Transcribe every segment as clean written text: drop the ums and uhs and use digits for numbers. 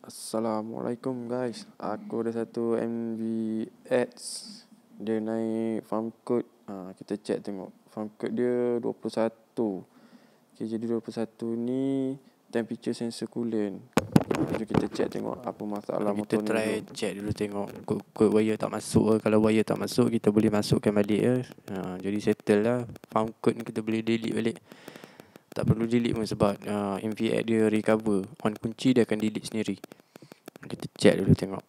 Assalamualaikum guys. Aku ada satu MV ads. Dia naik farm code. Kita check tengok. Farm code dia 21. Okay, jadi 21 ni temperature sensor coolant. Jom kita check tengok apa masalah motor Kita ni try dulu. check dulu tengok kod wire tak masuk. Kalau wire tak masuk, kita boleh masukkan balik. Jadi settle lah. Farm code ni kita boleh delete balik. Tak perlu delete pun sebab MVX dia recover. On kunci dia akan delete sendiri. Kita check dulu tengok.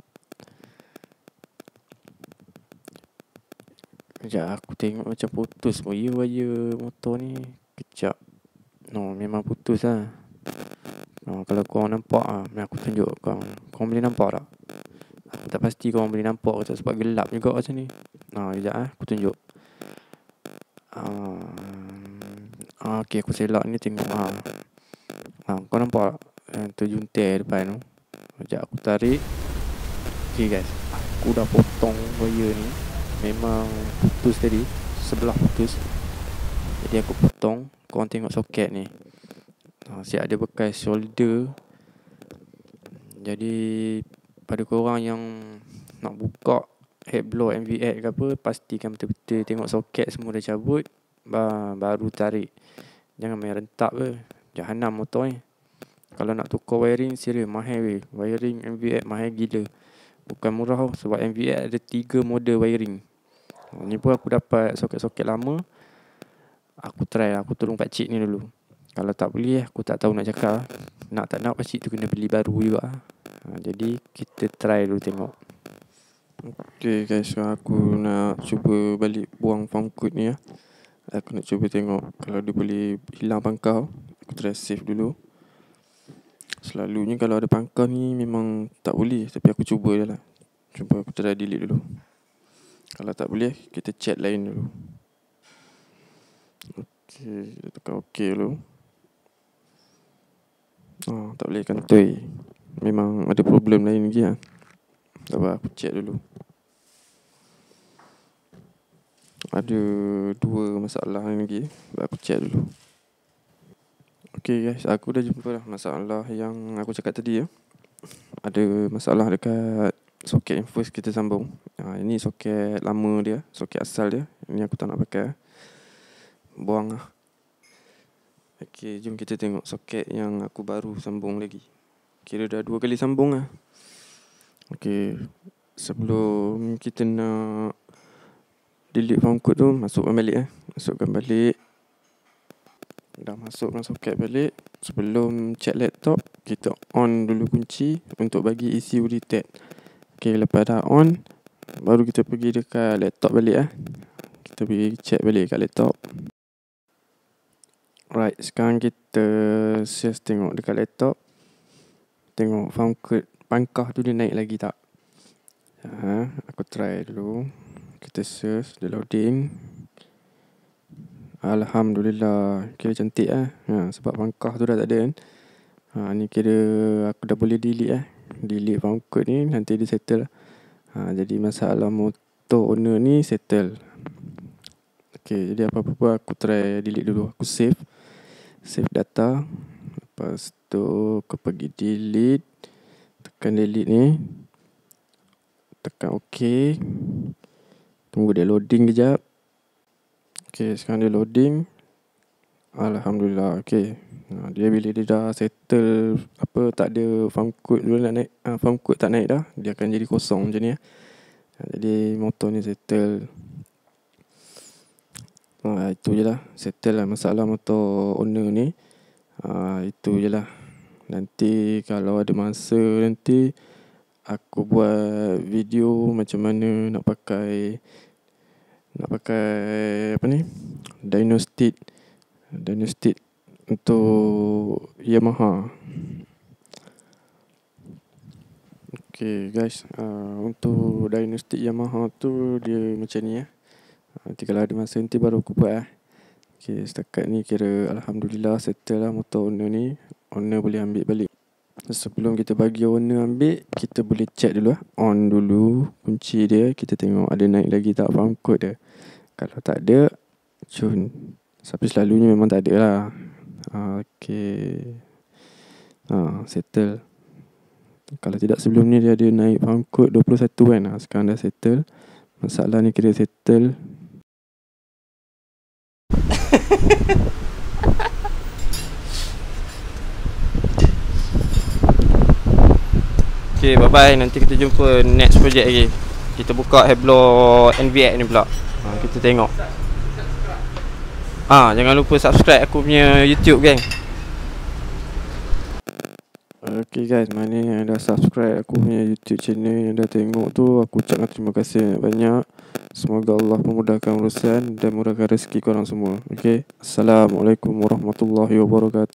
Sekejap aku tengok macam putus pun wire motor ni. Kejap. No, memang putus lah. Kalau korang nampak aku tunjuk korang. Korang boleh nampak tak? Aku tak pasti korang boleh nampak ke tak sebab gelap juga macam ni. Sekejap aku tunjuk. Okay, aku selak ni tengok. Kau nampak terjuntai depan tu. Sekejap aku tarik. Okay guys, aku dah potong wire ni. Memang putus tadi. Sebelah putus. Jadi aku potong. Korang tengok soket ni. Siap ada bekas solder. Jadi pada korang yang nak buka head block MVX ke apa, pastikan betul-betul tengok soket semua dah cabut, baru tarik. Jangan main rentak ke. Jahanam motor ni. Kalau nak tukar wiring, serius mahal weh. Wiring MVX mahal gila. Bukan murah tau. Sebab MVX ada 3 model wiring. Ni pun aku dapat soket-soket lama. Aku try, aku tolong pakcik ni dulu. Kalau tak boleh, aku tak tahu nak cakap. Nak tak nak pakcik tu kena beli baru juga. Jadi kita try dulu tengok. Okay guys, sekarang aku nak cuba balik buang farm code ni . Aku nak cuba tengok kalau dia boleh hilang pangkal. Aku try save dulu. Selalunya kalau ada pangkal ni memang tak boleh. Tapi aku cuba je lah. Cuba aku try delete dulu. Kalau tak boleh, kita chat lain dulu. Okay, kita tekan OK dulu. Tak boleh kantoi. Memang ada problem lain lagi lah. Tak apa, aku check dulu. Ada 2 masalah lagi. Aku check dulu. Okay guys, aku dah jumpa lah masalah yang aku cakap tadi . Ada masalah dekat soket yang first kita sambung. Ini soket lama dia, soket asal dia. Ini aku tak nak pakai. Buang lah. Okay, jom kita tengok soket yang aku baru sambung lagi. Kira dah 2 kali sambung lah. Okay, sebelum kita nak delete farm code tu, masukkan balik . Masukkan balik. Dah masukkan soket balik. Sebelum check laptop, kita on dulu kunci untuk bagi ECU retake. Okay, lepas dah on, baru kita pergi dekat laptop balik . Kita pergi check balik kat laptop. Right, sekarang kita search tengok dekat laptop. Tengok farm code pangkah tu dia naik lagi tak. Aku try dulu. Kita search, dia loading. Alhamdulillah, kira cantik . Sebab pangkah tu dah tak ada kan. Ni kira aku dah boleh delete . Delete farm code ni, nanti dia settle . Jadi masalah motor owner ni settle. Okay, jadi apa-apa aku try delete dulu. Aku save data. Lepas tu aku pergi delete. Tekan delete ni. Tekan OK. Tunggu dia loading kejap. Okay, sekarang dia loading. Alhamdulillah, okay. Dia bila dia dah settle, tak ada farm code dulu nak naik, farm code tak naik dah, dia akan jadi kosong macam ni . Jadi motor ni settle. Itu je lah. Settle lah masalah motor owner ni. Itu je lah. Nanti kalau ada masa nanti, aku buat video macam mana nak pakai apa ni, Dynostic untuk Yamaha. Okay guys, untuk Dynostic Yamaha tu dia macam ni . Nanti kalau ada masa nanti baru aku buat . Okay, setakat ni kira Alhamdulillah settle lah motor owner ni. Owner boleh ambil balik. Sebelum kita bagi owner ambil, kita boleh check dulu . On dulu kunci dia. Kita tengok ada naik lagi tak farm code dia. Kalau tak ada, cun. Tapi selalunya memang tak ada lah. Okay. Settle. Kalau tidak sebelum ni dia ada naik pangkut 21 kan. Sekarang dah settle. Masalah ni kira settle. Okay, bye bye. Nanti kita jumpa next project lagi. Kita buka Heblo NVX ni pula. Kita tengok. Jangan lupa subscribe aku punya YouTube, geng. Okay guys, mana yang dah subscribe aku punya YouTube channel, yang dah tengok tu, aku ucapkan terima kasih banyak. Semoga Allah memudahkan urusan dan murahkan rezeki korang semua. Okay, Assalamualaikum warahmatullahi wabarakatuh.